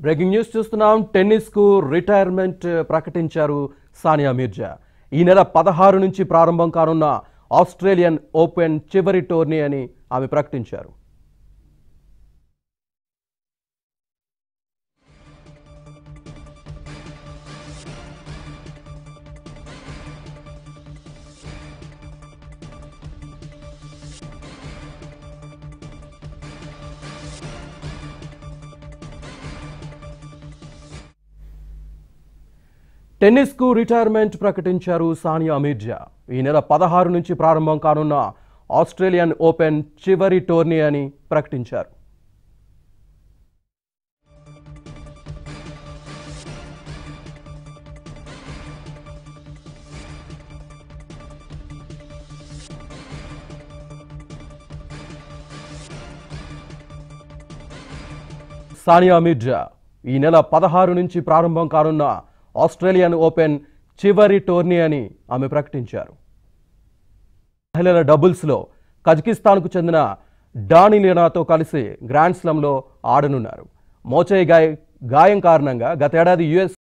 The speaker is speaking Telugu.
బ్రేకింగ్ న్యూస్ చూస్తున్నాం. టెన్నిస్ కు రిటైర్మెంట్ ప్రకటించారు సానియా మిర్జా. ఈ నెల 16 నుంచి ప్రారంభం కానున్న ఆస్ట్రేలియన్ ఓపెన్ చివరి టోర్నీ అని ఆమె ప్రకటించారు. టెన్నిస్ కు రిటైర్మెంట్ ప్రకటించారు సానియా మిర్జా. ఈ నెల 16 నుంచి ప్రారంభం కానున్న ఆస్ట్రేలియన్ ఓపెన్ చివరి టోర్నీ అని ప్రకటించారు. సానియా మిర్జా ఈ నెల 16 నుంచి ప్రారంభం కానున్న ఆస్ట్రేలియన్ ఓపెన్ చివరి టోర్నీ అని ఆమె ప్రకటించారు. మహిళల డబుల్స్లో కజకిస్తాన్కు చెందిన డానిలినాతో కలిసి గ్రాండ్ స్లామ్లో ఆడనున్నారు. మోచేయి గాయం కారణంగా గతేడాది యుఎస్